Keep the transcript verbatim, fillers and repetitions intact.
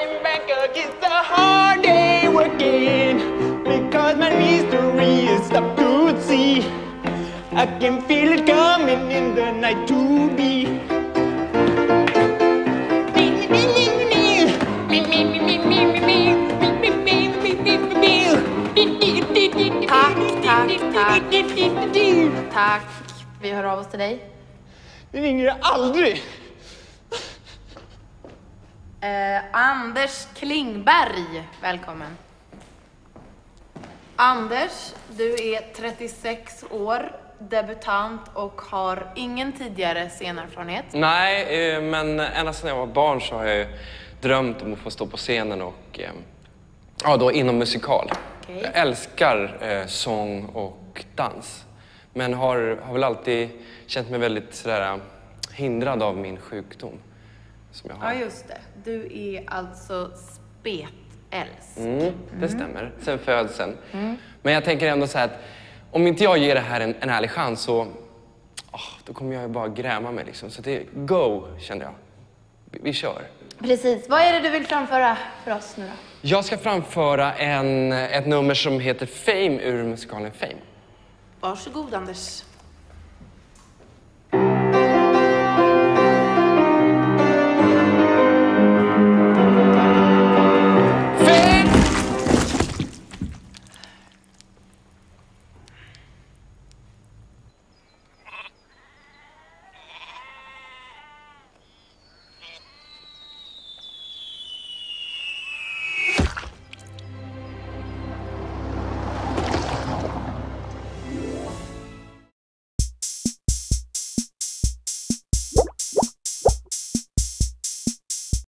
in Bangkok, it's a hard day working because my mystery is up to see. I can feel it coming in the night to be. Tack, tack, tack. Tack. Vi hör av oss till dig. Det ringer jag aldrig. Eh, Anders Klingberg, välkommen. Anders, du är trettiosex år, debutant och har ingen tidigare scenerfarenhet. Nej, eh, men ända sedan jag var barn så har jag drömt om att få stå på scenen och eh, ja, då inom musikal. Okay. Jag älskar eh, sång och dans, men har, har väl alltid känt mig väldigt sådär, hindrad av min sjukdom som jag har. Ja, just det. Du är alltså spetälsk. Mm, det mm. stämmer, sen födseln. Mm. Men jag tänker ändå så här att om inte jag ger det här en, en ärlig chans så oh, då kommer jag ju bara gräma mig liksom. Så det är go, kände jag. Vi, vi kör. Precis. Vad är det du vill framföra för oss nu då? Jag ska framföra en, ett nummer som heter Fame ur musikalen Fame. Varsågod, Anders.